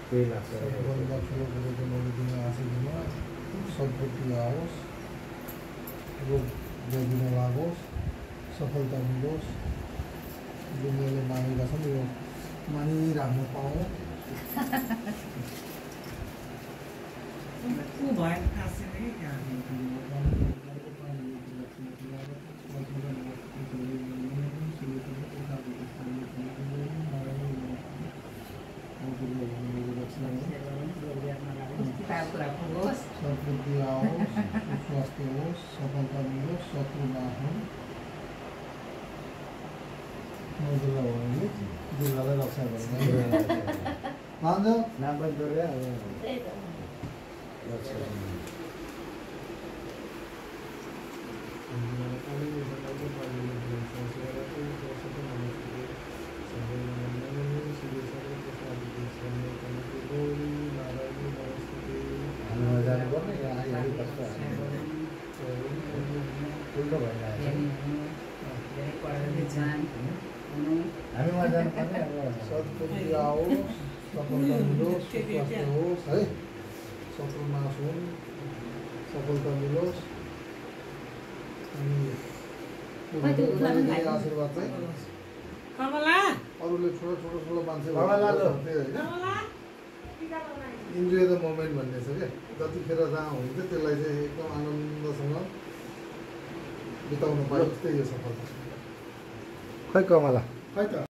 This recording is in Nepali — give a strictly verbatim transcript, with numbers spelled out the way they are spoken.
त्यही लाग्छ सबभन्दा ठुलो कुरो चाहिँ मैले दिन आशा सद्बुद्धि आओस्, रोग व्याधि नलागोस्, सफलता मिलोस्, दुनियाँले मानेका छन् यो मानिराख्न पाऊँ। सद्बुद्धि आओस्, सुस्वास्थ्य होस्, सफलता मिलोस्, शत्रु नाशोन्। दुर्गा भगवान्ले दुर्गालाई रक्षा गर्नु मान्छ नाम पनि दुर्गा अब जानुपर्ने आइहाल्नु पर्छ ठुलो भइरहेको हामी उहाँ जानुपर्ने अब सद्बुद्धि आओस्, सफलता मिलोस्, सुस्वास्थ्य होस् है, शत्रु नाश हुन्, सफलता मिलोस्। अनि आशीर्वाद चाहिँ अरूले ठुलो ठुलो ठुलो मान्छे इन्जोय द मोमेन्ट भन्ने छ क्या, जतिखेर जहाँ हुन्छ त्यसलाई चाहिँ एकदम आनन्दसँग बिताउनु पाइन्छ, त्यही हो सफलता। खै कमला खै त